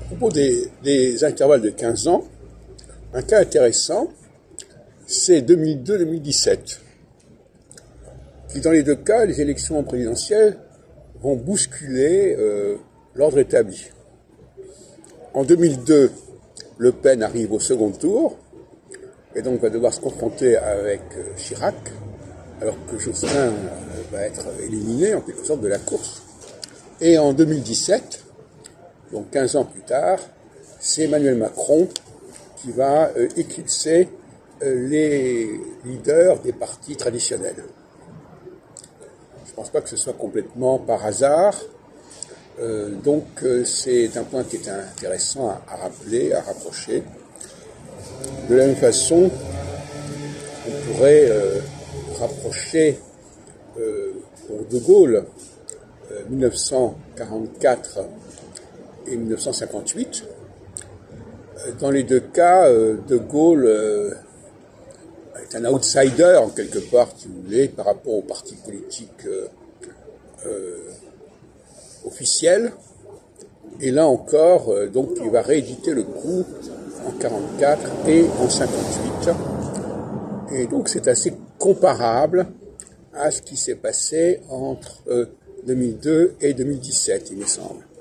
propos des intervalles de 15 ans, un cas intéressant, c'est 2002-2017. Qui dans les deux cas, les élections présidentielles vont bousculer l'ordre établi. En 2002, Le Pen arrive au second tour, et donc va devoir se confronter avec Chirac, alors que Jospin va être éliminé en quelque sorte de la course. Et en 2017, donc 15 ans plus tard, c'est Emmanuel Macron qui va éclipser les leaders des partis traditionnels. Je ne pense pas que ce soit complètement par hasard. Donc c'est un point qui est intéressant à rappeler, à rapprocher. De la même façon, on pourrait rapprocher pour De Gaulle 1944 et 1958. Dans les deux cas, De Gaulle est un outsider en quelque part, si vous voulez, par rapport aux partis politiques officiels. Et là encore, donc il va rééditer le coup en 44 et en 58. Et donc c'est assez comparable à ce qui s'est passé entre 2002 et 2017, il me semble.